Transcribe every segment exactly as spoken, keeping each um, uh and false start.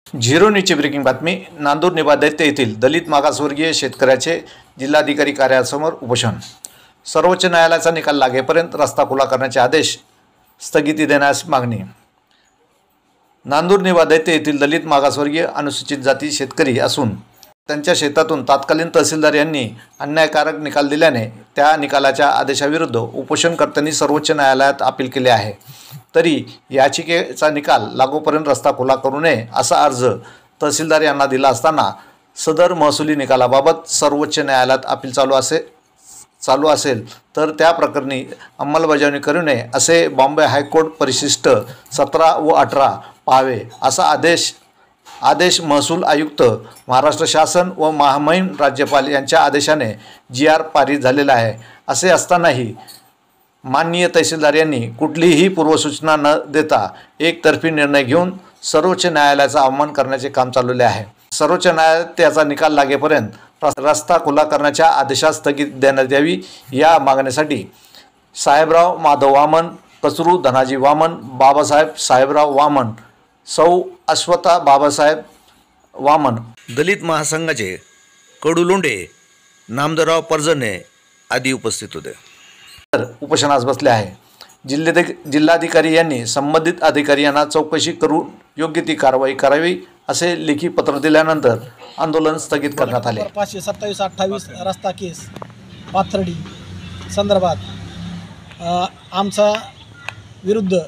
Zero न्यूजची breaking बातमी. नांदूर निवादैत्य येथील दलित मागासवर्गीय शेतकऱ्याचे जिल्हाधिकारी कार्यालयासमोर उपोषण. सर्वोच्च न्यायालयाचा निकाल लागेपर्यंत रस्ता खुला करण्याचे आदेश स्थगिती देण्यास मागणी. नांदूर निवादैत्य येथील दलित मागासवर्गीय अनुसूचित जाती शेतकरी असून त्यांच्या शेतातून तात्कालीन तहसीलदार यांनी अन्यायकारक निकाल दिल्याने त्या निकालाच्या आदेशाविरुद्ध उपोषणकर्त्यांनी सर्वोच्च न्यायालयात अपील केले आहे. तरी याचिकेचा निकाल लागोपर्यंत रस्ता खुला करू नये असा अर्ज तहसीलदार यांना दिला असताना सदर महसुली निकालाबाबत सर्वोच्च न्यायालयात अपील चालू असे चालू असेल तर त्या प्रकरणी अंमलबजावणी करू नये असे बॉम्बे हायकोर्ट परिशिष्ट सतरा व अठरा पाहावे असा आदेश आदेश महसूल आयुक्त महाराष्ट्र शासन व महामहिम राज्यपाल यांच्या आदेशाने जी आर पारित झालेला आहे. असे असतानाही माननीय तहसीलदार यांनी कुठलीही पूर्वसूचना न देता एकतर्फी निर्णय घेऊन सर्वोच्च न्यायालयाचा अवमान करण्याचे काम चालवले आहे. सर्वोच्च न्यायालयात त्याचा निकाल लागेपर्यंत रस्ता खुला करण्याच्या आदेशास स्थगिती देण्यात यावी या मागणीसाठी साहेबराव माधव वामन, कचरू धनाजी वामन, बाबासाहेब साहेबराव वामन, सौ अश्वता बाबासाहेब वामन, दलित महासंघाचे कडू लोंढे, नामदेवराव परजणे आदी उपस्थित होते. तर उपोषणास बसले आहे. जिल्हे जिल्हाधिकारी यांनी संबंधित अधिकारी यांना चौकशी करून योग्य ती कारवाई करावी असे लेखी पत्र दिल्यानंतर आंदोलन स्थगित करण्यात आले. पाचशे सत्तावीस अठ्ठावीस रस्ता केस पाथर्डी संदर्भात आमचा विरुद्ध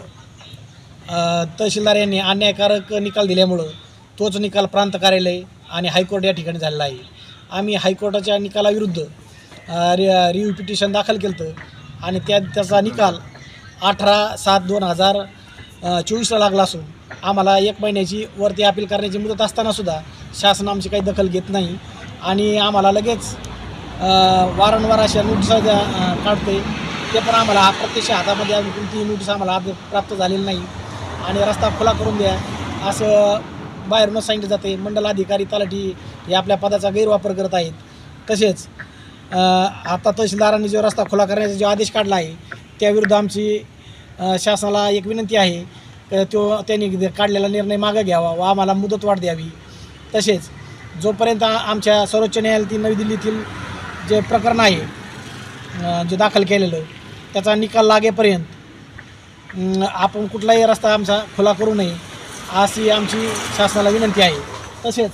तहसीलदार यांनी अन्यायकारक निकाल दिल्यामुळं तोच निकाल प्रांत कार्यालय आणि हायकोर्ट या ठिकाणी झालेला आहे. आम्ही हायकोर्टाच्या निकालाविरुद्ध रि रिव्ह्यू पिटिशन दाखल केलं होतं आणि त्या त्याचा निकाल अठरा सात दोन हजार चोवीसला लागला असून आम्हाला एक महिन्याची वरती अपील करण्याची मुदत असतानासुद्धा शासन आमची काही दखल घेत नाही आणि आम्हाला लगेच वारंवार अशा नोटिसा काढते. ते पण आम्हाला प्रत्यक्ष हातामध्ये अजून कोणतीही नोटीस आम्हाला प्राप्त झालेली नाही आणि रस्ता खुला करून द्या असं बाहेरूनच सांगितलं जाते. मंडल अधिकारी तलाठी हे आपल्या पदाचा गैरवापर करत आहेत. तसेच आता तहसीलदारांनी जो रस्ता खुला करण्याचा जो आदेश काढला आहे त्याविरुद्ध आमची शासनाला एक विनंती आहे तो त्यांनी काढलेला निर्णय मागे घ्यावा व आम्हाला मुदतवाढ द्यावी. तसेच जोपर्यंत आमच्या सर्वोच्च न्यायालयातील नवी दिल्लीतील जे प्रकरण आहे जे दाखल केलेलं त्याचा निकाल लागेपर्यंत आपण कुठलाही रस्ता आमचा खुला करू नये अशी आमची शासनाला विनंती आहे. तसेच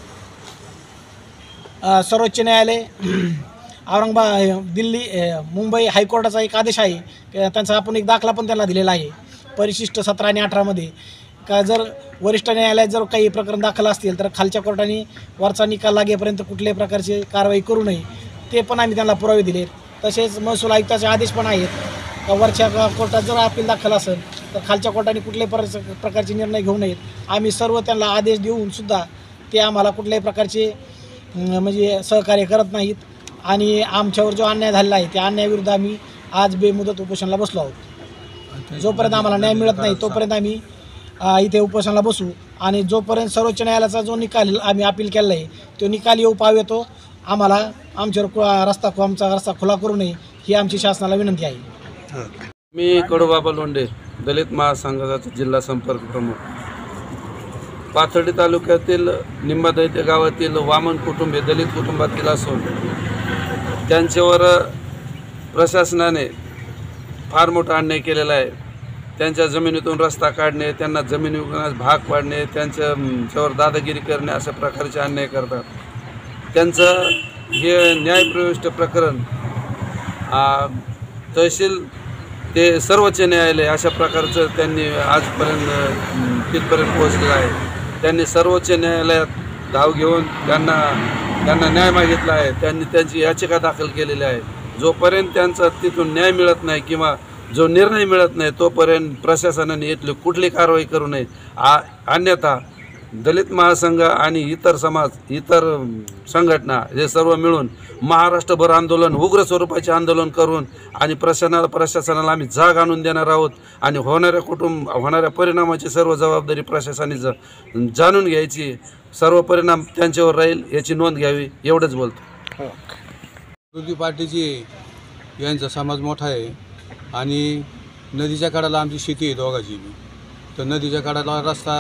सर्वोच्च न्यायालय औरंगाबाद दिल्ली मुंबई हायकोर्टाचा एक आदेश आहे त्यांचा आपण एक दाखला पण त्यांना दिलेला आहे परिशिष्ट सतरा आणि अठरामध्ये का जर वरिष्ठ न्यायालयात जर काही प्रकरण दाखल असतील तर खालच्या कोर्टाने वरचा निकाल लागेपर्यंत कुठल्याही प्रकारची कारवाई करू नये ते पण आम्ही त्यांना पुरावे दिले. तसेच महसूल आयुक्ताचे आदेश पण आहेत का वरच्या कोर्टात जर अपील दाखल असेल तर खालच्या कोर्टाने कुठल्याही प्रकारचे निर्णय घेऊ नयेत. आम्ही सर्व त्यांना आदेश देऊनसुद्धा ते आम्हाला कुठल्याही प्रकारचे म्हणजे सहकार्य करत नाहीत आणि आमच्यावर जो अन्याय झालेला आहे त्या अन्यायाविरुद्ध आम्ही आज बेमुदत उपोषणाला बसलो आहोत. जोपर्यंत आम्हाला न्याय मिळत नाही तोपर्यंत आम्ही इथे उपोषणाला बसू आणि जोपर्यंत सर्वोच्च न्यायालयाचा जो निकाल आम्ही अपील केला आहे तो निकाल येऊ पावेतो आम्हाला आमच्यावर रस्ता आमचा रस्ता खुला करू नये ही आमची शासनाला विनंती आहे. मी कडूबाबा लोंढे दलित महासंघाचा जिल्हा संपर्क प्रमुख. पाथर्डी तालुक्यातील निंबादैत्य गावातील वामन कुटुंबे दलित कुटुंबातील असून त्यांच्यावर प्रशासनाने फार मोठा अन्याय केलेला आहे. त्यांच्या जमिनीतून रस्ता काढणे, त्यांना जमीन विकण्यास भाग पाडणे, त्यांच्यावर दादागिरी करणे अशा प्रकारचे अन्याय करतात. त्यांचं हे न्यायप्रविष्ट प्रकरण तहसील ते सर्वोच्च न्यायालय अशा प्रकारचं त्यांनी आजपर्यंत तिथपर्यंत पोहोचलेलं आहे. त्यांनी सर्वोच्च न्यायालयात धाव घेऊन त्यांना त्यांना न्याय मागितला आहे. त्यांनी त्यांची याचिका दाखल केलेली आहे. जोपर्यंत त्यांचा तिथून न्याय मिळत नाही किंवा जो निर्णय मिळत नाही तोपर्यंत प्रशासनाने इथली कुठली कारवाई करू नये. आ अन्यथा दलित महासंघ आणि इतर समाज इतर संघटना हे सर्व मिळून महाराष्ट्रभर आंदोलन उग्र स्वरूपाचे आंदोलन करून आणि प्रशासनाला प्रशासनाला आम्ही जाग आणून देणार आहोत आणि होणाऱ्या कुटुंब होणाऱ्या परिणामाची सर्व जबाबदारी प्रशासनाने जाणून घ्यायची. सर्व परिणाम त्यांच्यावर राहील याची नोंद घ्यावी एवढंच बोलतो. विरोधी पार्टीची यांचा समाज मोठा आहे आणि नदीच्या कडाला आमची शेती आहे दोघाची. तर नदीच्या कडाला रस्ता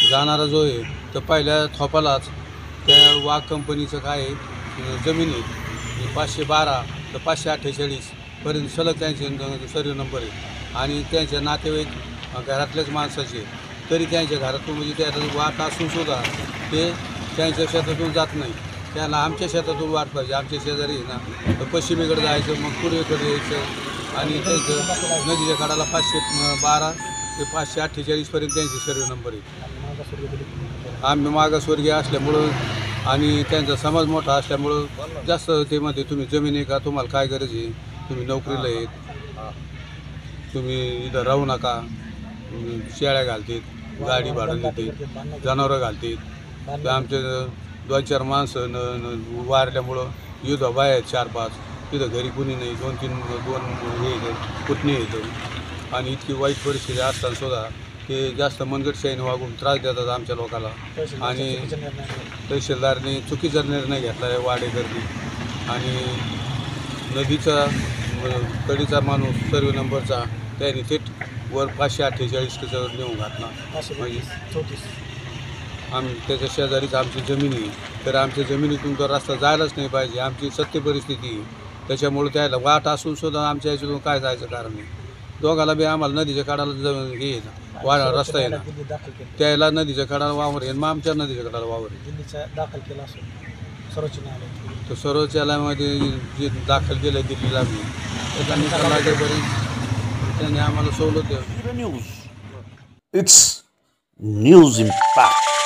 जाणारा जो आहे तर पहिल्या थोपालाच त्या वाघ कंपनीचं काय आहे जमिनीत पाचशे बारा तर पाचशे अठ्ठेचाळीसपर्यंत सलग त्यांचे सर्व नंबर आहे आणि त्यांच्या नातेवाईक घरातल्याच माणसाचे तरी त्यांच्या घरातून म्हणजे त्याला वाट असूनसुद्धा ते त्यांच्या शेतातून जात नाही. त्याला आमच्या शेतातून वाट पाहिजे. आमच्या शेजारी आहे ना तर पश्चिमेकडे जायचं मग पूर्वेकडे यायचं आणि त्यांचं नदीच्या काठाला पाचशे बारा ते पाचशे अठ्ठेचाळीसपर्यंत त्यांचे सर्व नंबर आहे. आम्ही मागासवर्गीय असल्यामुळं आणि त्यांचा समाज मोठा असल्यामुळं जास्त ते मध्ये तुम्ही जमीन आहे का, तुम्हाला काय गरज आहे, तुम्ही नोकरीला आहेत, तुम्ही इथं राहू नका, शेळ्या घालतात, गाडी भाडं देतात, जनावरं घालतात. तर आमचे दोन चार माणसं न न वारल्यामुळं युद्ध बाय आहेत चार पाच, तिथं घरी कुणी नाही, दोन तीन दोन हे येतं पुतणी येतं आणि इतकी वाईट परिस्थिती असताना सुद्धा ते जास्त मनगटशाहीने वागून त्रास देतात आमच्या लोकांना. आणि तहसीलदारने चुकीचा निर्णय घेतला आहे वाडेकरनी आणि नदीचा कडीचा माणूस सर्व नंबरचा त्याने थेट वर पाचशे अठ्ठेचाळीस त्याच्यावर नेऊन घातला. म्हणजे आम्ही त्याच्या शेजारीच आमची जमीन आहे तर आमच्या जमिनीतून तो रस्ता जायलाच नाही पाहिजे. आमची सत्य परिस्थिती त्याच्यामुळे त्याला वाट असून सुद्धा आमच्या याच्यातून काय जायचं कारण नाही. दोघाला बी आम्हाला नदीच्या काठाला हे आहे ना वा रस्ता आहे ना त्याला नदीच्या काठाला वावर आहे मग आमच्या नदीच्या काठाला वावर आहे. दाखल केला असेल सर्वोच्च न्यायालयात तर सर्वोच्च न्यायालयामध्ये जे दाखल केलं आहे दिल्लीला मी त्याचा निकाल लागेपर्यंत त्यांनी आम्हाला सवलत द्यावी. It's News Impact.